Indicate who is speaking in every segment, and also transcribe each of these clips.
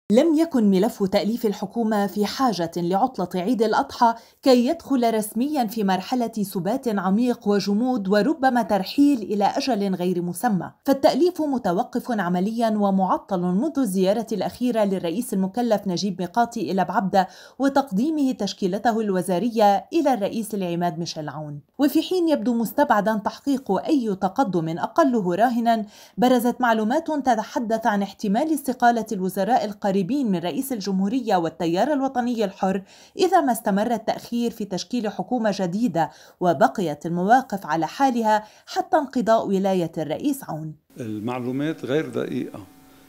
Speaker 1: لم يكن ملف تأليف الحكومة في حاجة لعطلة عيد الأضحى كي يدخل رسمياً في مرحلة سبات عميق وجمود وربما ترحيل إلى أجل غير مسمى، فالتأليف متوقف عملياً ومعطل منذ الزيارة الأخيرة للرئيس المكلف نجيب ميقاتي إلى بعبدة وتقديمه تشكيلته الوزارية إلى الرئيس العماد ميشيل عون. وفي حين يبدو مستبعداً تحقيق أي تقدم أقله راهناً، برزت معلومات تتحدث عن احتمال استقالة الوزراء القريبين من رئيس الجمهورية والتيار الوطني الحر إذا ما استمر التأخير في تشكيل حكومة جديدة وبقيت المواقف على حالها حتى انقضاء ولاية الرئيس عون.
Speaker 2: المعلومات غير دقيقة،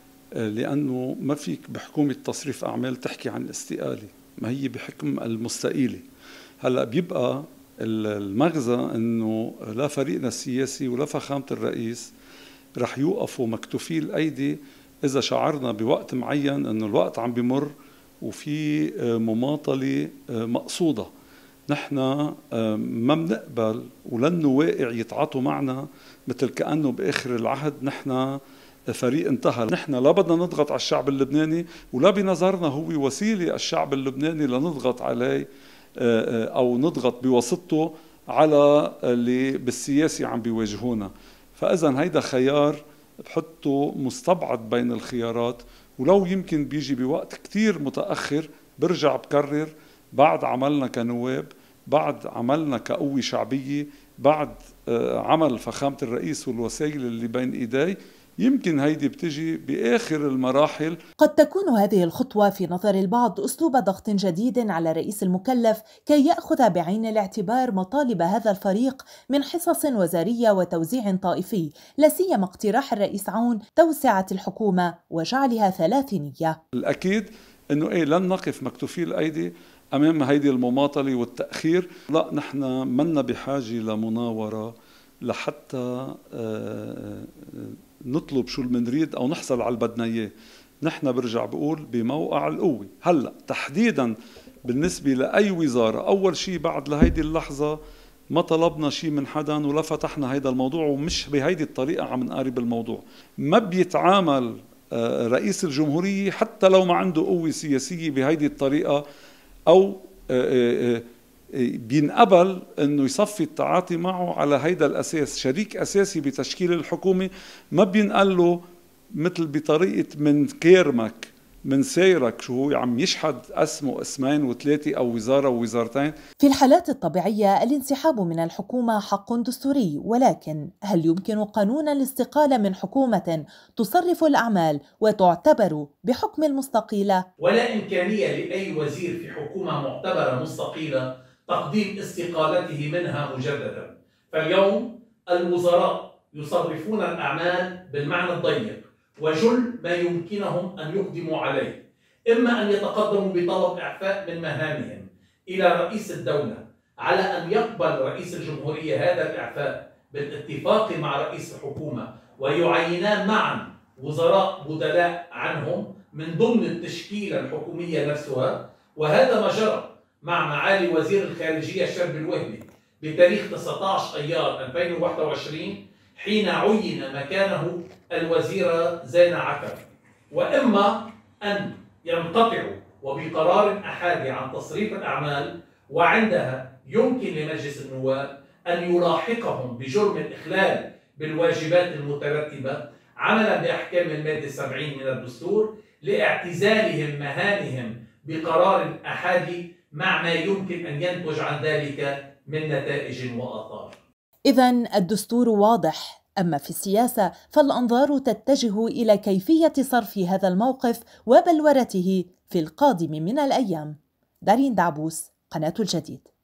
Speaker 2: لأنه ما فيك بحكومة تصريف أعمال تحكي عن الاستقالة، ما هي بحكم المستقيلة. هلأ بيبقى المغزى أنه لا فريقنا السياسي ولا فخامة الرئيس رح يوقفوا مكتوفي الأيدي إذا شعرنا بوقت معين أنه الوقت عم بمر وفي مماطلة مقصودة. نحن ما بنقبل ولن نواقع يتعاطوا معنا مثل كأنه بآخر العهد نحن فريق انتهى. نحن لا بدنا نضغط على الشعب اللبناني ولا بنظرنا هو وسيلة الشعب اللبناني لنضغط عليه أو نضغط بواسطته على اللي بالسياسي عم بيواجهونا. فإذا هيدا خيار بحطه مستبعد بين الخيارات، ولو يمكن بيجي بوقت كتير متأخر. برجع بكرر، بعد عملنا كنواب، بعد عملنا كقوة شعبية، بعد عمل فخامة الرئيس والوسائل اللي بين إيدي، يمكن هيدي بتجي بآخر المراحل.
Speaker 1: قد تكون هذه الخطوة في نظر البعض أسلوب ضغط جديد على الرئيس المكلف كي يأخذ بعين الاعتبار مطالب هذا الفريق من حصص وزارية وتوزيع طائفي، لا سيما اقتراح الرئيس عون توسعة الحكومة وجعلها ثلاثينية.
Speaker 2: الأكيد أنه لن نقف مكتوفي الأيدي أمام هيدي المماطلة والتأخير. لا، نحن منا بحاجة لمناورة لحتى نطلب شو اللي بنريد أو نحصل على اللي بدنا إياه. نحن برجع بقول بموقع القوة. هلأ تحديدا بالنسبة لأي وزارة، أول شيء بعد لهيدي اللحظة ما طلبنا شيء من حدا ولا فتحنا هيدا الموضوع، ومش بهيدي الطريقة عم نقارب الموضوع. ما بيتعامل رئيس الجمهورية حتى لو ما عنده قوة سياسية بهيدي الطريقة، أو بينقبل انه يصفي التعاطي معه على هيدا الاساس. شريك اساسي بتشكيل الحكومه ما بينقال له مثل بطريقه من كيرمك من سيرك شو هو عم يشحد اسمه اسمين وثلاثه او وزاره ووزارتين.
Speaker 1: في الحالات الطبيعيه الانسحاب من الحكومه حق دستوري، ولكن هل يمكن قانونا الاستقاله من حكومه تصرف الاعمال وتعتبر بحكم المستقيله؟
Speaker 3: ولا امكانيه لاي وزير في حكومه معتبره مستقيله تقديم استقالته منها مجددا. فاليوم الوزراء يصرفون الأعمال بالمعنى الضيق، وجل ما يمكنهم أن يقدموا عليه، إما أن يتقدموا بطلب إعفاء من مهامهم إلى رئيس الدولة على أن يقبل رئيس الجمهورية هذا الإعفاء بالاتفاق مع رئيس الحكومة، ويعينان معا وزراء بدلاء عنهم من ضمن التشكيلة الحكومية نفسها. وهذا ما جرى مع معالي وزير الخارجية شرب الوهبي بتاريخ 19 أيار 2021 حين عين مكانه الوزيرة زينة عكر. وإما أن ينقطعوا وبقرار أحادي عن تصريف الأعمال، وعندها يمكن لمجلس النواب أن يلاحقهم بجرم الإخلال بالواجبات المترتبة عملا بأحكام المادة 70 من الدستور لاعتزالهم مهامهم بقرار أحادي، مع ما يمكن أن ينتج عن ذلك من نتائج وآثار.
Speaker 1: إذن الدستور واضح، أما في السياسة فالأنظار تتجه إلى كيفية صرف هذا الموقف وبلورته في القادم من الأيام. دارين دعبوس، قناة الجديد.